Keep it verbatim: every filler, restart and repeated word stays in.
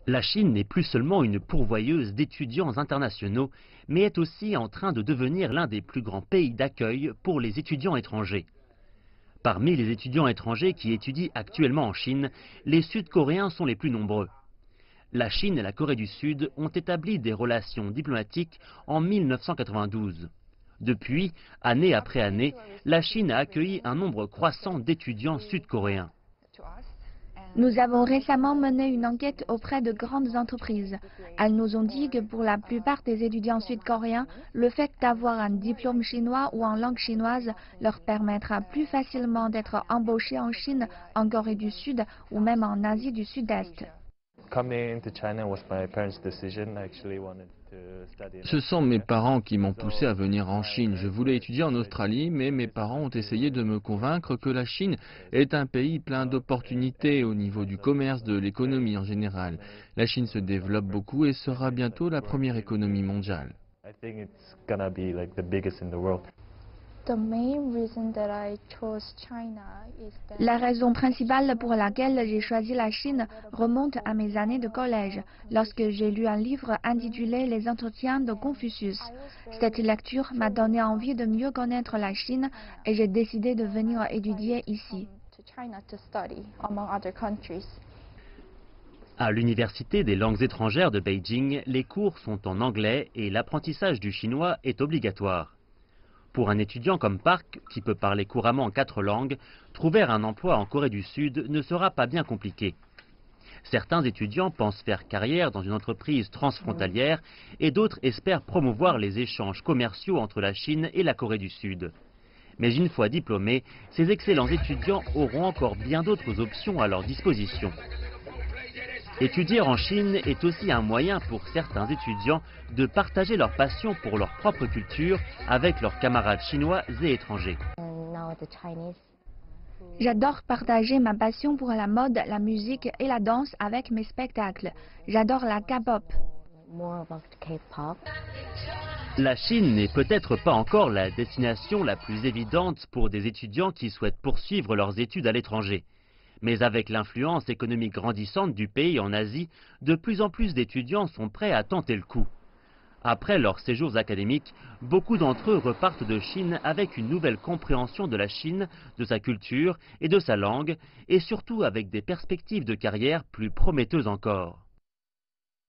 La Chine n'est plus seulement une pourvoyeuse d'étudiants internationaux, mais est aussi en train de devenir l'un des plus grands pays d'accueil pour les étudiants étrangers. Parmi les étudiants étrangers qui étudient actuellement en Chine, les Sud-Coréens sont les plus nombreux. La Chine et la Corée du Sud ont établi des relations diplomatiques en mille neuf cent quatre-vingt-douze. Depuis, année après année, la Chine a accueilli un nombre croissant d'étudiants sud-coréens. Nous avons récemment mené une enquête auprès de grandes entreprises. Elles nous ont dit que pour la plupart des étudiants sud-coréens, le fait d'avoir un diplôme chinois ou en langue chinoise leur permettra plus facilement d'être embauchés en Chine, en Corée du Sud ou même en Asie du Sud-Est. Ce sont mes parents qui m'ont poussé à venir en Chine. Je voulais étudier en Australie, mais mes parents ont essayé de me convaincre que la Chine est un pays plein d'opportunités au niveau du commerce, de l'économie en général. La Chine se développe beaucoup et sera bientôt la première économie mondiale. La raison principale pour laquelle j'ai choisi la Chine remonte à mes années de collège, lorsque j'ai lu un livre intitulé Les Entretiens de Confucius. Cette lecture m'a donné envie de mieux connaître la Chine et j'ai décidé de venir étudier ici. À l'Université des langues étrangères de Beijing, les cours sont en anglais et l'apprentissage du chinois est obligatoire. Pour un étudiant comme Park, qui peut parler couramment quatre langues, trouver un emploi en Corée du Sud ne sera pas bien compliqué. Certains étudiants pensent faire carrière dans une entreprise transfrontalière et d'autres espèrent promouvoir les échanges commerciaux entre la Chine et la Corée du Sud. Mais une fois diplômés, ces excellents étudiants auront encore bien d'autres options à leur disposition. Étudier en Chine est aussi un moyen pour certains étudiants de partager leur passion pour leur propre culture avec leurs camarades chinois et étrangers. J'adore partager ma passion pour la mode, la musique et la danse avec mes spectacles. J'adore la K-pop. La Chine n'est peut-être pas encore la destination la plus évidente pour des étudiants qui souhaitent poursuivre leurs études à l'étranger. Mais avec l'influence économique grandissante du pays en Asie, de plus en plus d'étudiants sont prêts à tenter le coup. Après leurs séjours académiques, beaucoup d'entre eux repartent de Chine avec une nouvelle compréhension de la Chine, de sa culture et de sa langue, et surtout avec des perspectives de carrière plus prometteuses encore.